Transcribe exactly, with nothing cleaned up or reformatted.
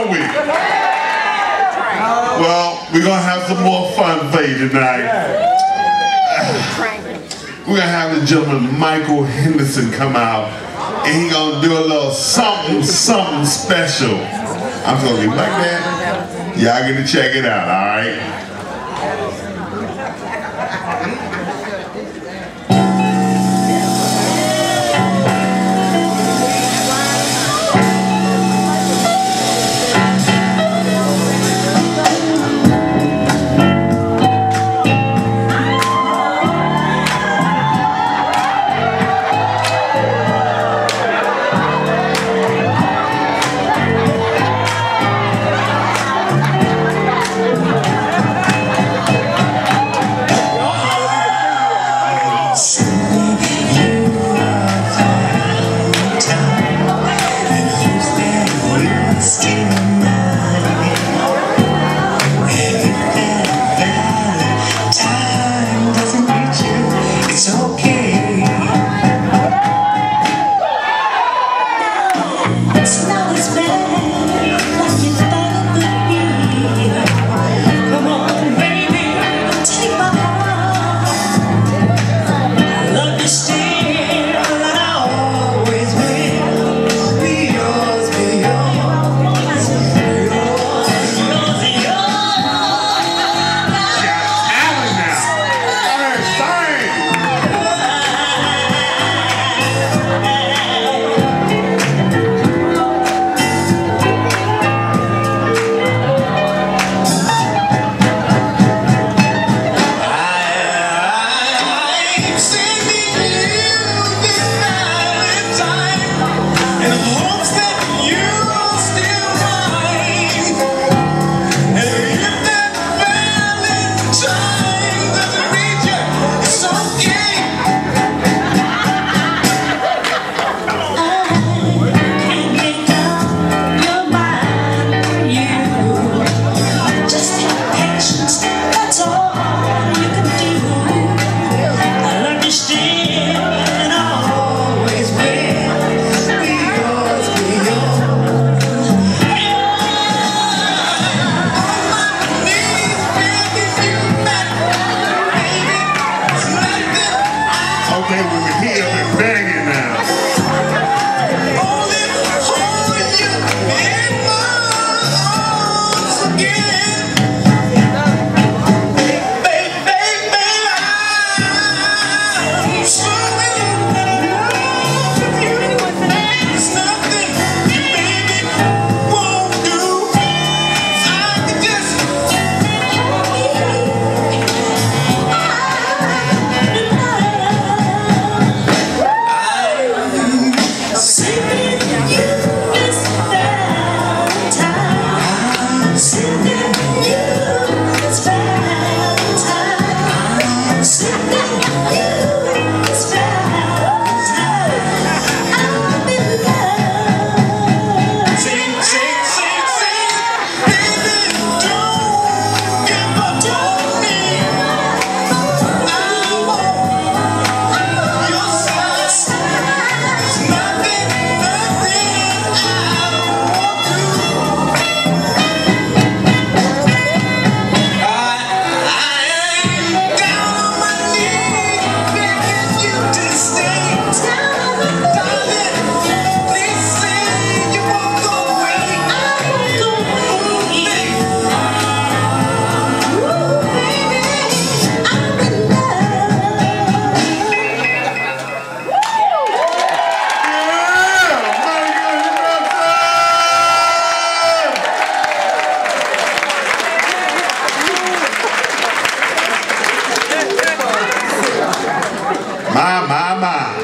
don't we? Well, we're gonna have some more fun for you tonight. We're gonna have the gentleman Michael Henderson come out, and he gonna do a little something, something special. I'm gonna leave like that. Y'all get to check it out, all right? My, my, my.